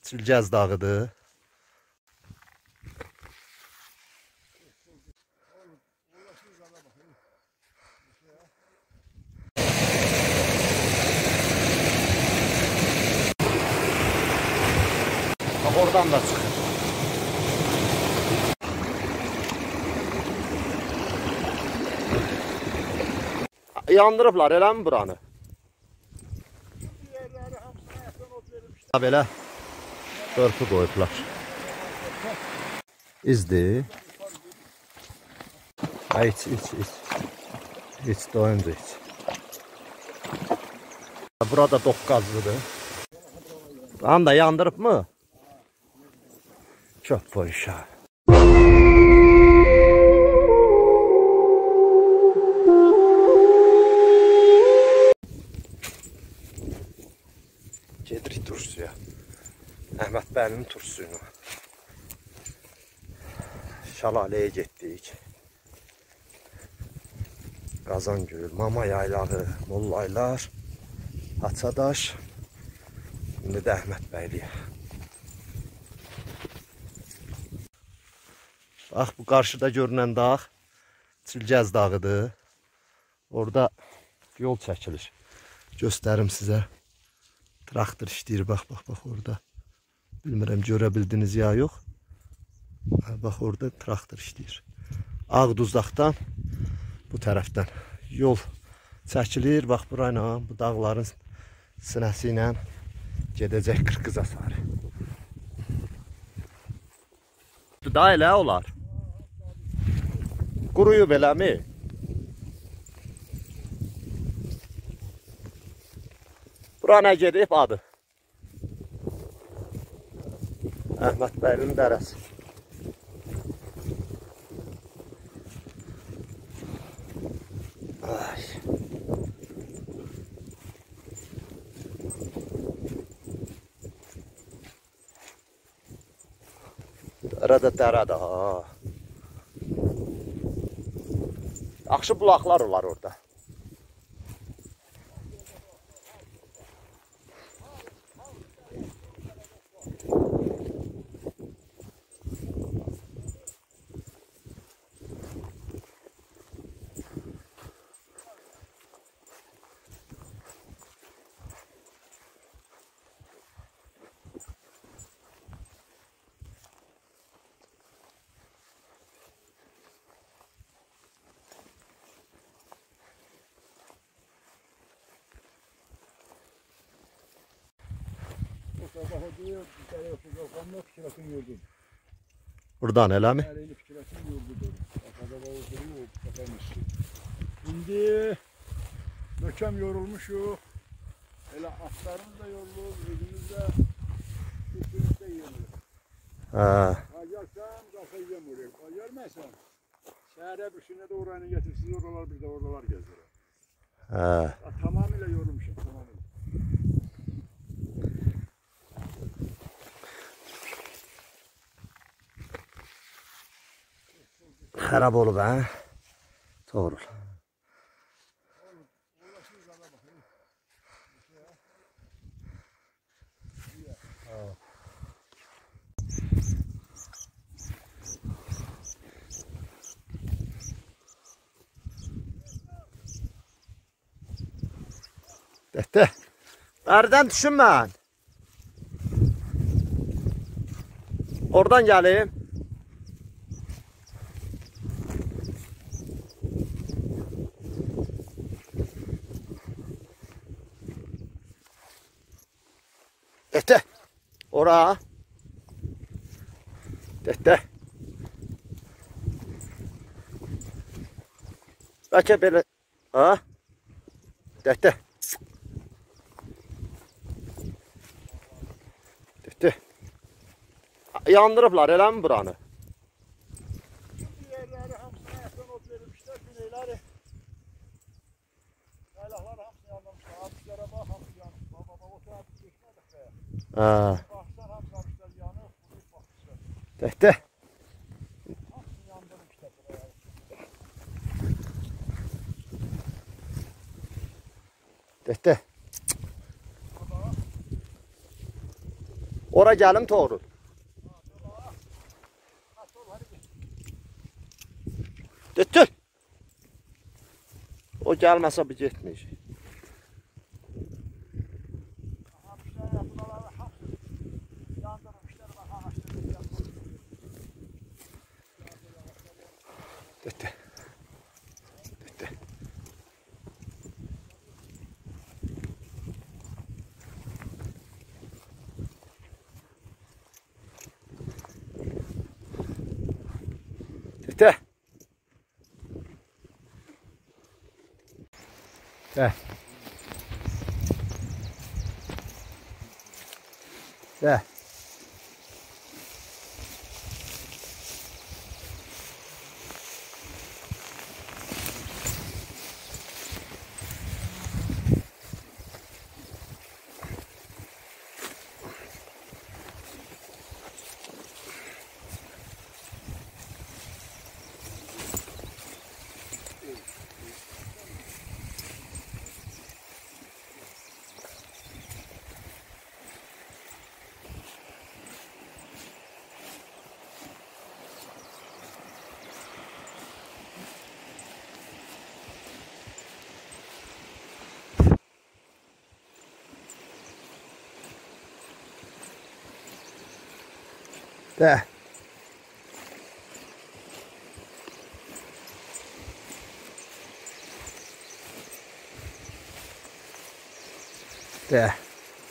Çilgəz dağıdır. Bak oradan da çıxır. Yandırıblar eləmi buranı? Belə qırpı qoyublar. İzdir. İç. İç doyunca iç. Burada doqqazlıdır. Onu da yandırıb mı? Çok boyuşa. Gedirik tursuya. Əhməd bəyinin tursuyunu. Şəlaləyə getdik. Qazangül, Mama yaylağı, Mollaylar, Haçadaş. İndi də Əhməd bəyliyə. Bax, bu qarşıda görünən dağ Çilgəz dağıdır. Orada yol çəkilir. Göstərim sizə. Traktor işləyir, bax orada. Bilmirəm, görə bildiniz ya yox. Bax, orada traktor işləyir. Ağduzlaqdan bu tərəfdən yol çəkilir. Bax, burayla, bu dağların sinəsi ilə gedəcək Qırqıza sarı. Da elə olar. Quruyub eləmi? Bura nə gedib adı? Əhməd bəyinin dərəsi. Ay. Dərədə ha. Yaxşı bulaqlar olar orada. Buradan elə mi? İndi mökəm yorulmuşuq. Elə atlarımız da yorulur, özümüz də bir-birimiz də yenilir. Gəlsən, qalxayım oraya. Gəlməsən, şəhərə bir şeyinə də oranı getirsiniz, oralar bir də oralar gəzir. Tamamilə yorulmuşum, tamamilə. Xərab olub, hə? Doğru. Dəhdə. Nereden düşün mən? Oradan gəlim. Dəhdə. Ora. Dəhdə. Bəlkə belə. Ha? Dəhdə. Dəhdə. Yandırıblar eləmi buranı? Yerləri hamısına yaxın ot verilmişlər, güneyləri. Yaylaqlar hamısını yanlamışlar. Ağaçlara bax, hamısı yanıb. Baba, o tarafı geçmədik be. Baxsan hamısı ağaçlar yanıb, burayı baxmışlar. Dəhdə. Hamısını yandırmışlar buraya. Dəhdə. Ora gəlim Toğrul. Götür. O gəlməsə bir getməyəcək. Götür. Götür. Götür. Gel. Gel. De. De.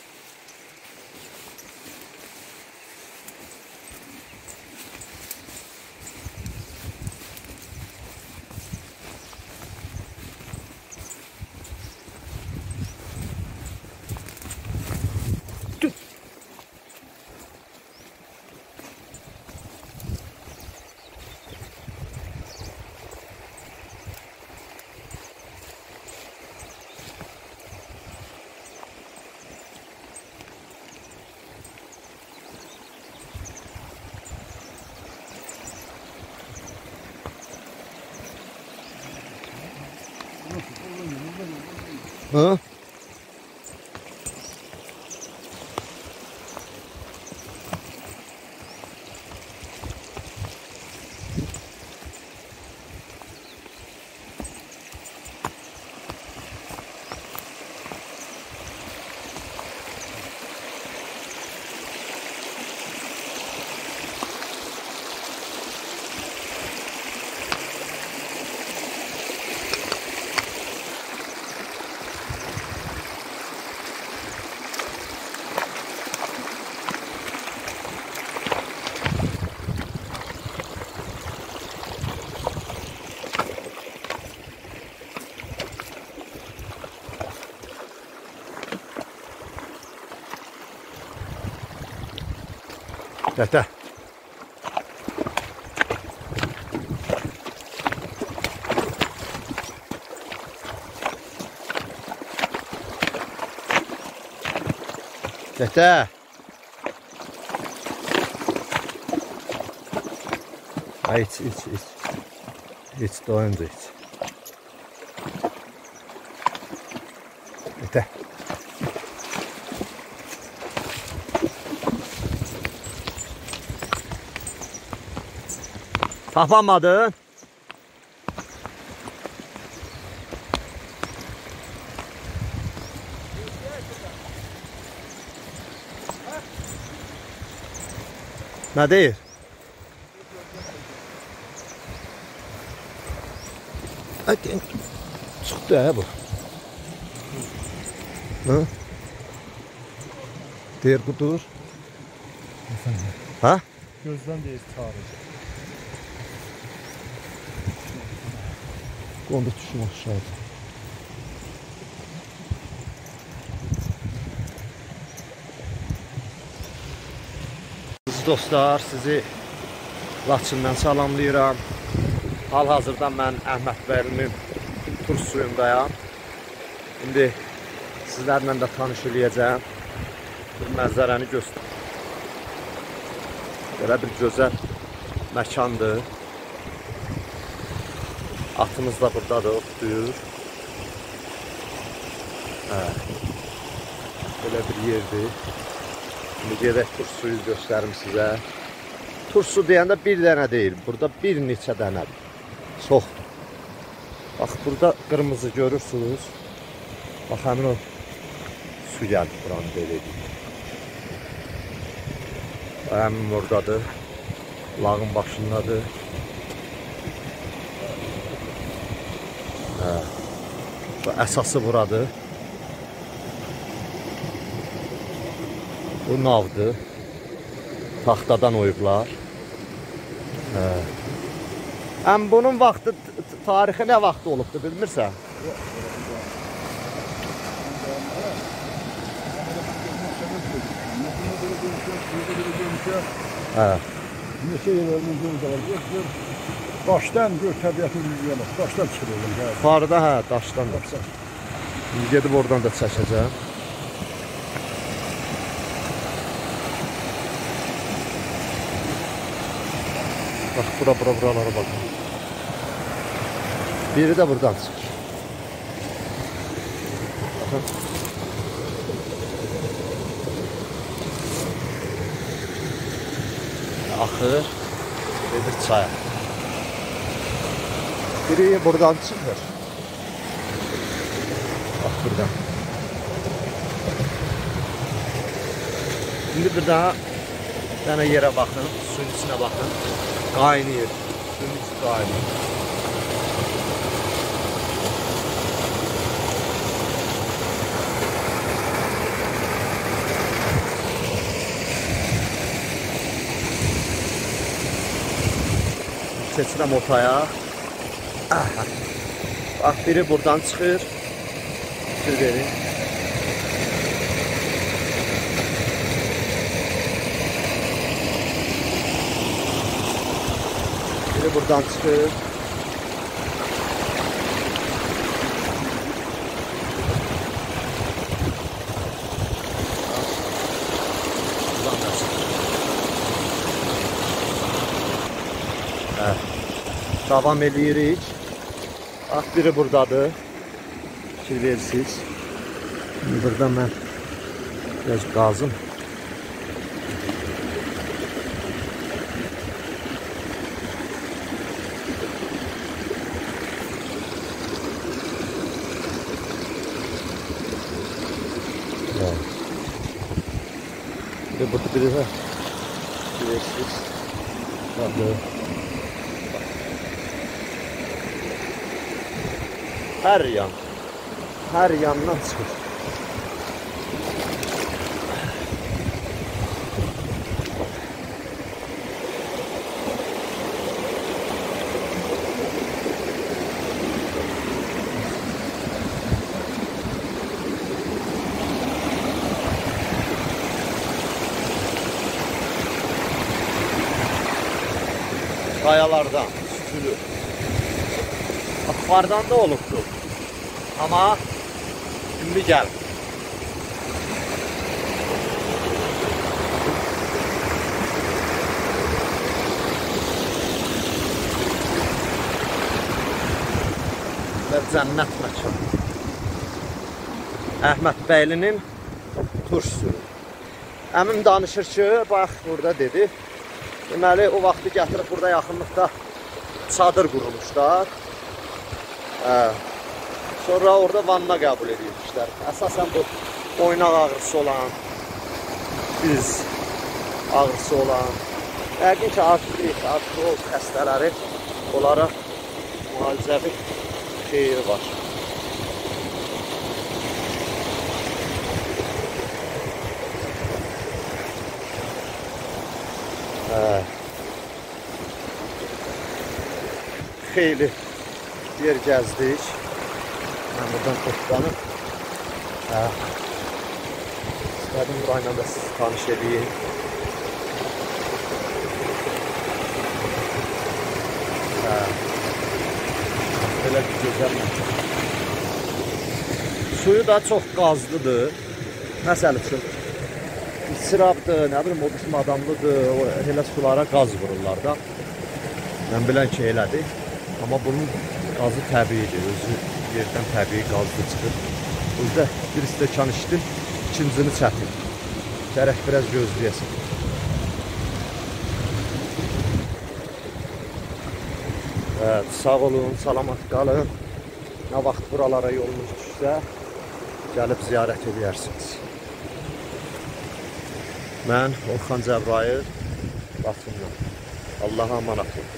Hı? Yeter. Yeter. Ay iç. İç doyunca iç. Yeter. Tapamadın. Ne değil? Hadi. Çıktı ha bu. Hı? Diğer kutur. Ha? Gözden değil çağıracak. Onda düşün aşağıda. Dostlar, sizi Laçından salamlayıram. Hal-hazırda mən Əhməd Bəylimin tur suyundayam. İndi sizlərlə də tanış eləyəcəm. Bir mənzərəni göstər. Belə bir gözəl məkandır. Atımız da buradadır, otlayır. Belə bir yerdir. Şimdi gedək turşuyu göstərim sizə. Turşu deyəndə bir dənə deyil. Burada bir neçə dənədir. Çoxdur. Bax, burada qırmızı görürsünüz. Bax, həmin o su gəldi buranı belə edeyim. Həmin oradadır. Lağın başındadır. Bu əsası buradır. Bu navdır. Taxtadan oyublar. Bunun vaxtı, tarixi nə vaxt olubdur, bilmirsən? Neçə il ömrümüzün daşdan gör təbiətin yüzünə, daşdan çıxırır. Yuxarıda, daşdan da. Gedib oradan da çəkəcəm. Bax, buralara baxın. Biri də buradan çıxır. Baxın. Axır, gedir çaya. Biri buradan çıxır. Bax, buradan. Şimdi bir daha dənə yerə baxın, suyun içinə baxın. Qaynayır, suyun içi qaynayır. Keçirəm ortaya. Bax, biri buradan çıxır. Fikir verin. Biri buradan çıxır. Davam edirik. Bax, biri buradadır. Fikir verirsiniz. Burada mən biraz qazım. Burada biri var. Fikir verirsiniz. Her yandan çıxır. Qayalardan süzülür. Yuxarıdan da olubdur. Ama şimdi gel. Və cənnət məkanı. Əhməd bəylinin turşusu. Əmim danışır ki, bax, burada dedi. Deməli, o vaxtı gətirib burada yaxınlıqda çadır qurulmuşlar. Sonra orada vanna qəbul edilmişlər. Əsasən bu oynaq ağrısı olan, diz ağrısı olan, yəqin ki, artrit xəstələri onlara müalicəvi xeyri var. Xeyli yer gəzdik. Mən buradan toplanıb istədim burayla da siz tanış edeyim. Belə bir gözəl məkan. Suyu da çox qazlıdır. Məsəl üçün İsrabdır, nə bilim, o bizim adamlıdır, elə sulara qaz vururlar da. Mən bilən ki, elədir. Amma bunun qazı təbiidir, özü yerdən təbii qazlı çıxır. O yüzden bir stəkan içdim, ikincini çətin. Gərək biraz gözləyəsin. Evet, sağ olun, salamat qalın. Nə vaxt buralara yolunuz düşsə, gəlib ziyarət edərsiniz. Mən Orxan Cəbrayıl, Laçından. Allah'a emanet olun.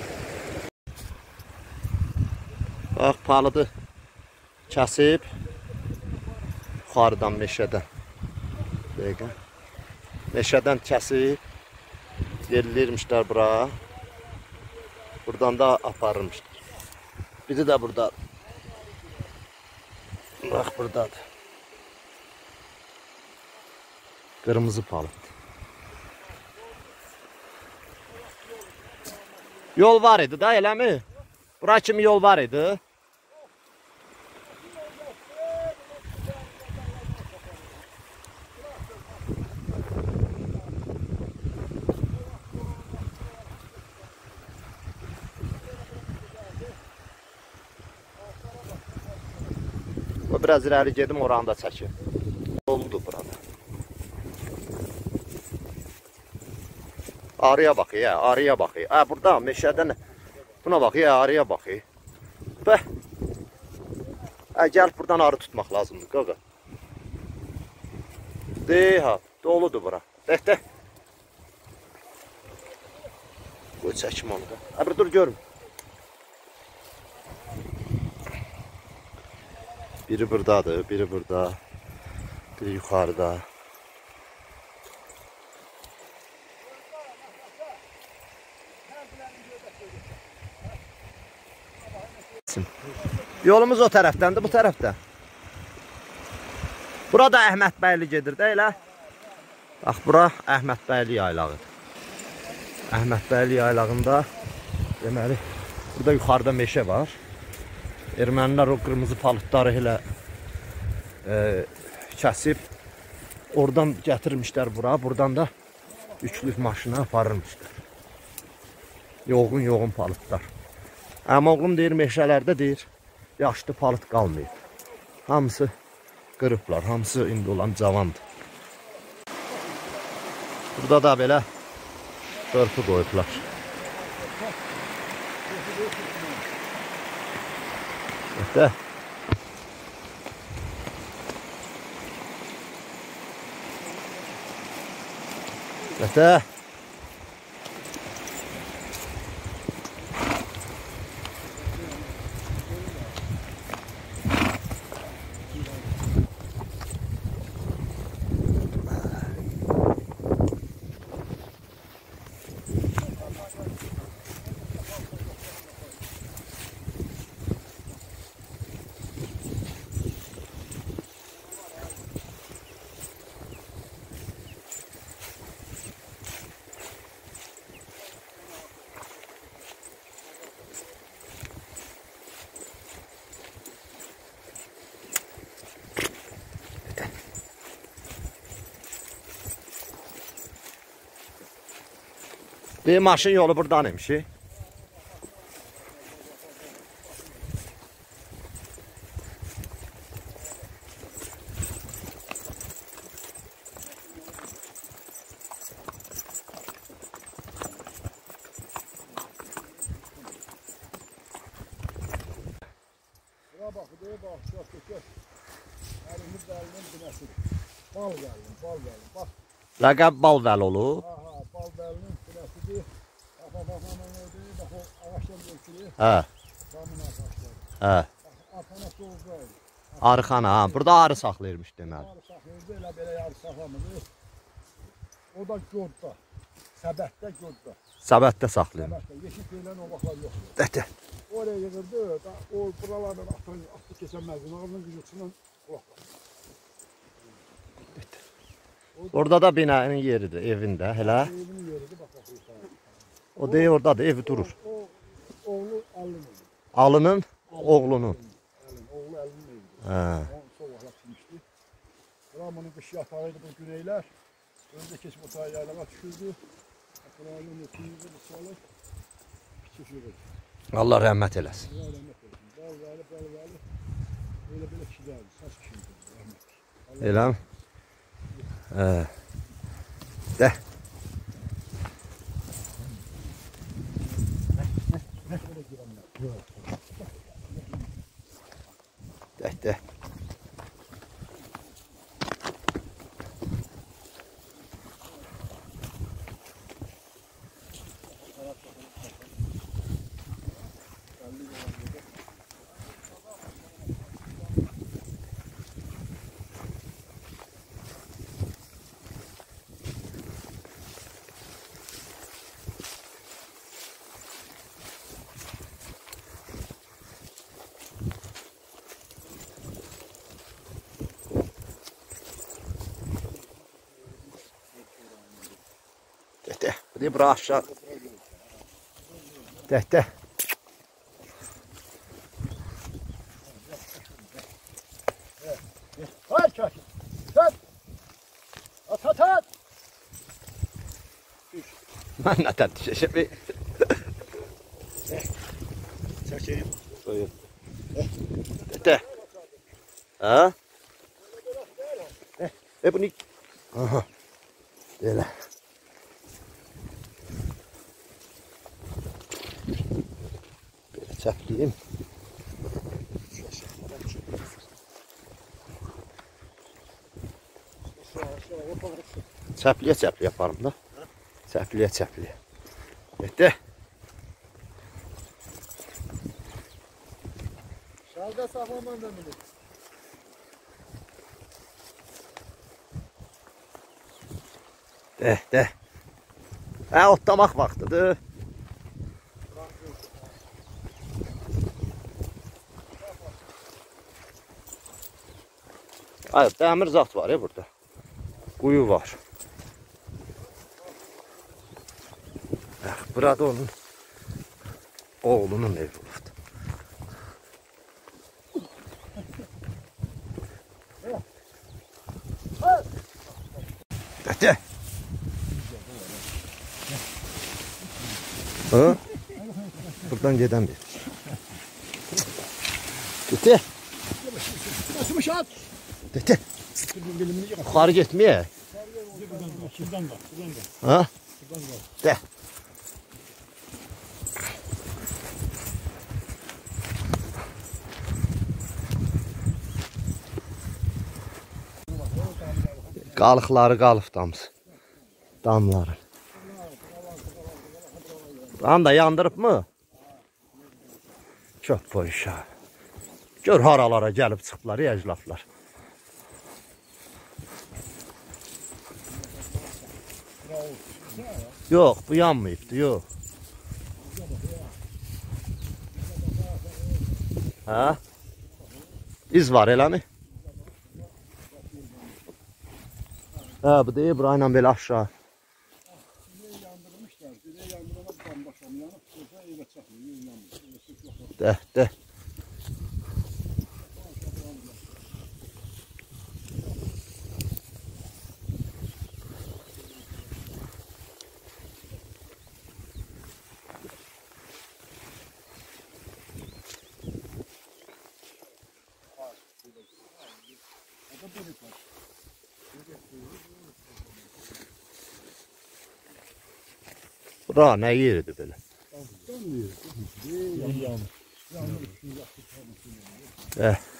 Bax, palıdı kəsib, yuxarıdan meşədən. Dəqiqə. Meşədən kəsib, yerlirmişlər bura. Buradan da aparırmışlar. Biri də burada. Bax, buradadır. Qırmızı palıd. Yol var idi da, eləmi? Bura kimi yol var idi. Biraz irəli gedim, oranı da çəkim. Yoldur burada. Arıya bak ya, arıya bak. Burada meşədən buna bak ya, arıya bak. Bəh. Gəl buradan arı tutmaq lazımdır, qaqa. Ha, doludur bura. Dəh. Qoy çəkim onu da. Bir dur görüm. Biri buradadır, biri burada, biri yuxarıda. Yolumuz o tərəfdəndir, bu tərəfdə. Burada Əhmədbəyli gedir də elə. Bax, bura Əhmədbəyli yaylağıdır. Əhmədbəyli yaylağında, deməli, burada yuxarıda meşə var. Ermənilər o qırmızı palıdları elə kəsib, oradan gətirmişlər bura, buradan da yüklük maşına aparırmışlar. Yoğun palıdlar. Amma oğlum deyir, meşələrdə deyir, yaşlı palıd qalmayıb. Hamısı qırıblar, hamısı indi olan cavandır. Burada da belə qırpı qoyublar. Öte. Öte. Bir maşın yolu buradan imiş. Ləqəb Balvəl olur. Balvəlinin sürəsidir. Bax, o ağaçlar ölçülür. Hə. Damın ağaçları. Hə. Arxana soğuqlar. Arıxana, ha. Burada arı saxlayırmış deməli. Arı saxlayırdı, elə belə arı saxlamırdı. O da görddə. Səbətdə görddə. Səbətdə saxlayırmış. Səbətdə. Yeşil köylən o vaxtlar yoxdur. Dətə. Oraya yığırdı, o buralardan atı keçənməzdi. Ağırının gücüsündən qulaq var. Orada da binanın yeridir, evində, elə. Evinin yeridir, bax. O deyir, oradadır, evi durur. O oğlu Əlinin evi. Alının, oğlunun. Oğlu Əlinin evidir. Hə. Onun soğuqlar çimişdi. Ramının qış yatağıydı bu güneylər. Önce keçib o tarafa yaylağa düşürdü. Buranın üstünüzü bir salır. Düşürür. Allah rəhmət eləsin. Allah rəhmət eləsin. Balvəli. Böyle kişilərdir. Saç kişidir. Rəhmət. Elə mi? Hə. De. De. De. Bu bura aşağı. De. Hayır çakil. Sen. At. Ben ne tartışacağım? Çakayım. Buyur. De. Ha? Bu ne? Aha. Böyle. Böyle çaplıyım. Çapliye yaparım da. Çapliye. De. Şalga saklaman da bilir. De. Ha, otlamaq vaxtıdır. Hayır, dəmir zat var ya burada. Quyu var. Burada onun oğlunun evi oldu. De. Ha? Buradan giden bir. De. Basmış at. De. Yukarı gitmeye. Şuradan da. Ha? De. Qalıqları qalıb damların. Buranı da yandırıb mı? Çok boyuşa. Gör haralara gəlib çıxıblar ya əclaflar. Yox, bu yanmayıbdı, yox. Ha? İz var eləmi? Ha, bu deyib burayla belə aşağı. De. Bura ne yeridir belə? Yanlış. Eh.